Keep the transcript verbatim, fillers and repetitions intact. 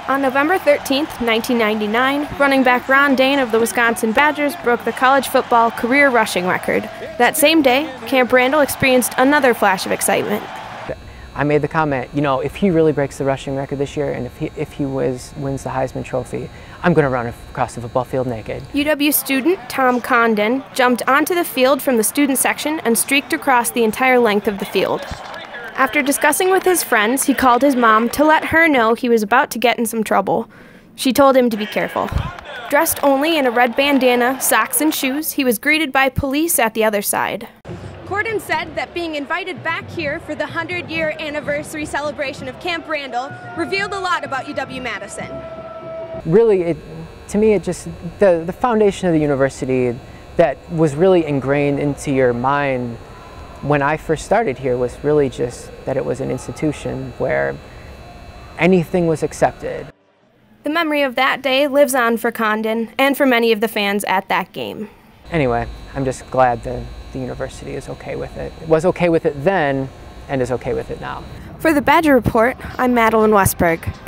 On November thirteenth, nineteen ninety-nine, running back Ron Dayne of the Wisconsin Badgers broke the college football career rushing record. That same day, Camp Randall experienced another flash of excitement. I made the comment, you know, if he really breaks the rushing record this year and if he, if he was, wins the Heisman Trophy, I'm going to run across the football field naked. U W student Tom Condon jumped onto the field from the student section and streaked across the entire length of the field. After discussing with his friends, he called his mom to let her know he was about to get in some trouble. She told him to be careful. Dressed only in a red bandana, socks, and shoes, he was greeted by police at the other side. Corden said that being invited back here for the hundred-year anniversary celebration of Camp Randall revealed a lot about U W-Madison. Really, it, to me, it just, the, the foundation of the university that was really ingrained into your mind when I first started here was really just that it was an institution where anything was accepted. The memory of that day lives on for Condon and for many of the fans at that game. Anyway, I'm just glad that the university is okay with it. It was okay with it then and is okay with it now. For the Badger Report, I'm Madeline Westberg.